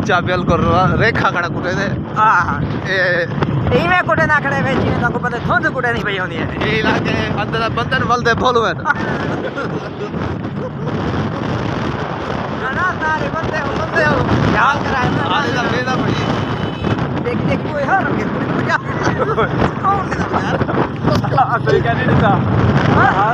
ऊंचा बिल्कुल रेखा खड़ा कुटे दे हां इवें कुटे ना खड़े वे जी का को पता धुंध कुटे नहीं पई होंदी है ये इलाके अंदर बंदर वलदे बोलो है ना सारे बंदे हो ख्याल कराए ना आले दा बेदा भाई देख देख कोई हर के क्या कौन है यार सही कहने नहीं था हां हां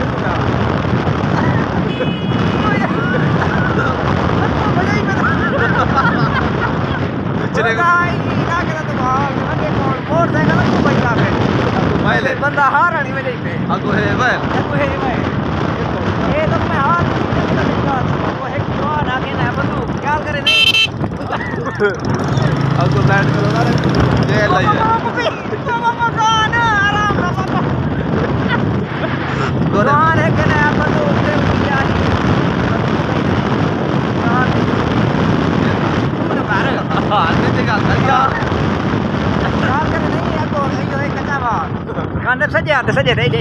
चले भाई ना करा तो भाग आगे कौन मोटरसाइकिल को बैठा है पहले बंदा हार आनी में नहीं अगो है भाई ये तो मैं हाथ वो है जवान आगे ना बंदूक क्या करे नहीं अगो बैठ करो ना ये लइए मकान आराम ना मकान है कि ना बंदूक से यार आने जगह भैया क्या करे नहीं है को यो है कच्चा बात कान सजे दे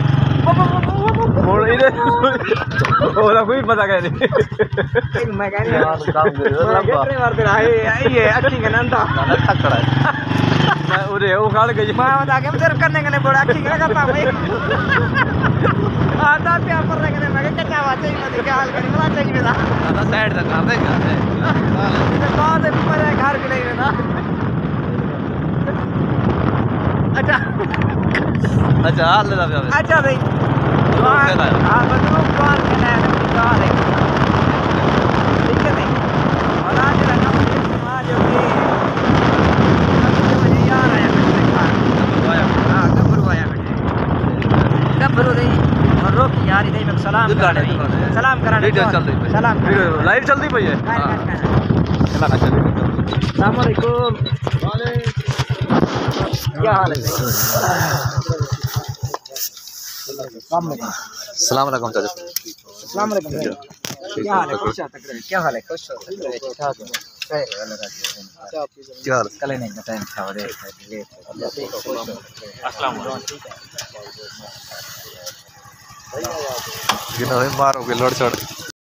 मोड़ इधर ओला कोई पता क्या नहीं मैं कह रही हूं काम कर मार दे रहा है ये अच्छी का नंदा खड़ा है मैं उरे वो खाड़ गई मैं बता के तेरे करने के बड़ा अच्छी करता भाई आधा पे पर रखने मैं कच्चा बात है मैं क्या हाल करी बड़ा चाहिए मेरा ना साइड तक कर देगा तो बाद में मेरे घर के लिए ना अच्छा हाल ले अच्छा भाई हां बंदूक कौन है कौन है ठीक है नहीं और आज लगा समाज होगी मुझे याद आया हां गब्बरू आया गब्बरू नहीं और रोक यार इधर में सलाम कराने सलाम लाइव चल रही भैया अस्सलाम वालेकुम क्या हाल है सलाम अलैकुम चाचा अस्सलाम वालेकुम क्या हाल है खुश क्या हाल है खुश हो क्या हाल कल नहीं टाइम था और अस्सलाम वालेकुम मारोगे लड़ चढ़